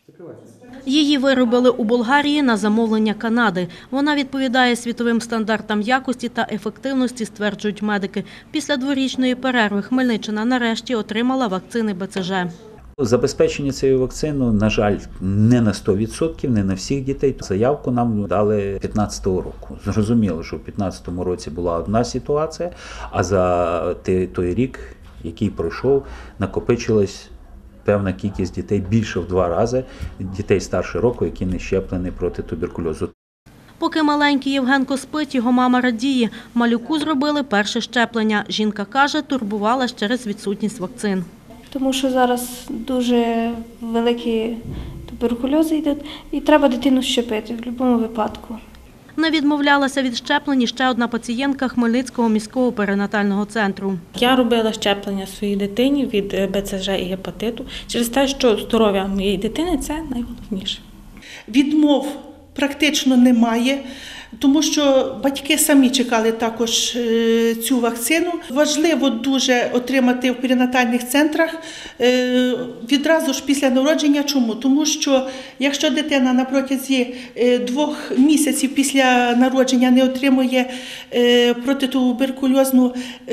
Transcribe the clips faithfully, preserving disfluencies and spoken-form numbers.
Її виробили у Болгарії на замовлення Канади. Вона відповідає світовим стандартам якості та ефективності, стверджують медики. Після дворічної перерви Хмельниччина нарешті отримала вакцини Б Це Же. Забезпечення цією вакциною, на жаль, не на сто відсотків, не на всіх дітей. Заявку нам дали п'ятнадцятого року. Зрозуміло, що в п'ятнадцятому році була одна ситуація, а за той рік, який пройшов, накопичилась певна кількість дітей, більше в два рази, дітей старше року, які не щеплені проти туберкульозу. Поки маленький Євгенко спить, його мама радіє. Малюку зробили перше щеплення. Жінка каже, турбувалась через відсутність вакцин. Тому що зараз дуже великі туберкульози йдуть і треба дитину щепити в будь-якому випадку. Не відмовлялася від щеплень ще одна пацієнтка Хмельницького міського перинатального центру. Я робила щеплення своїй дитині від Б Це Же і гепатиту через те, що здоров'я моєї дитини – це найголовніше. Відмов практично немає, тому що батьки самі чекали також цю вакцину. Важливо дуже отримати в перинатальних центрах відразу ж після народження. Чому? Тому що якщо дитина на протязі двох місяців після народження не отримує протитуберкульозну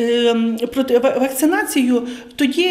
вакцинацію, тоді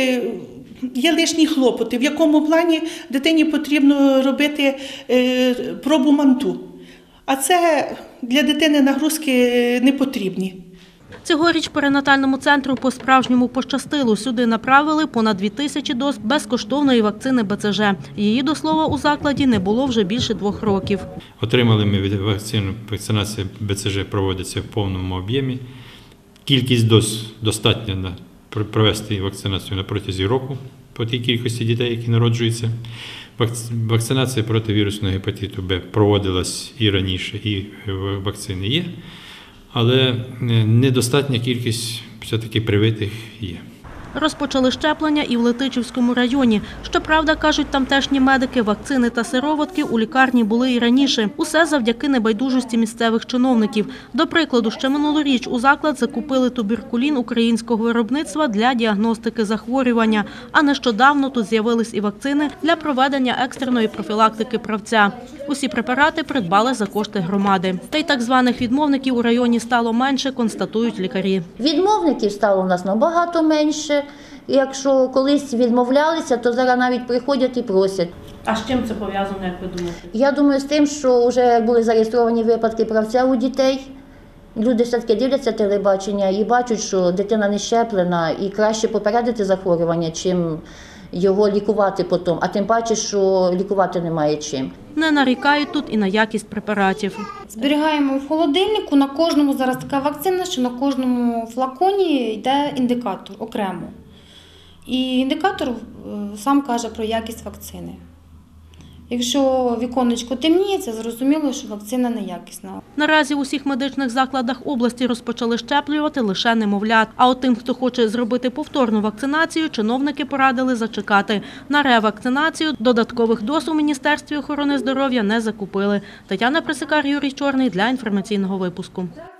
є лишні хлопоти, в якому плані дитині потрібно робити пробу манту. А це для дитини нагрузки не потрібні. Цьогоріч перинатальному центру по-справжньому пощастило. Сюди направили понад дві тисячі доз безкоштовної вакцини Б Це Же. Її, до слова, у закладі не було вже більше двох років. Отримали ми від вакцину, вакцинація Б Це Же проводиться в повному об'ємі. Кількість доз достатня на провести вакцинацію на протязі року по тій кількості дітей, які народжуються. Вакцинація проти вірусного гепатиту Б проводилась і раніше, і вакцини є, але недостатня кількість все-таки привитих є. Розпочали щеплення і в Летичівському районі. Щоправда, кажуть тамтешні медики, вакцини та сироватки у лікарні були і раніше. Усе завдяки небайдужості місцевих чиновників. До прикладу, ще минулоріч у заклад закупили туберкулін українського виробництва для діагностики захворювання. А нещодавно тут з'явились і вакцини для проведення екстреної профілактики правця. Усі препарати придбали за кошти громади. Та й так званих відмовників у районі стало менше, констатують лікарі. Відмовників стало у нас набагато менше. Якщо колись відмовлялися, то зараз навіть приходять і просять. А з чим це пов'язано, як ви думаєте? Я думаю, з тим, що вже були зареєстровані випадки правця у дітей. Люди все-таки дивляться телебачення і бачать, що дитина не щеплена, і краще попередити захворювання, чим його лікувати потім. А тим паче, що лікувати немає чим. Не нарікають тут і на якість препаратів. Зберігаємо в холодильнику, на кожному зараз така вакцина, що на кожному флаконі йде індикатор окремо. І індикатор сам каже про якість вакцини. Якщо віконечко темніє, це зрозуміло, що вакцина неякісна. Наразі в усіх медичних закладах області розпочали щеплювати лише немовлят. А от тим, хто хоче зробити повторну вакцинацію, чиновники порадили зачекати. На ревакцинацію додаткових доз у Міністерстві охорони здоров'я не закупили. Тетяна Присикар, Юрій Чорний для інформаційного випуску.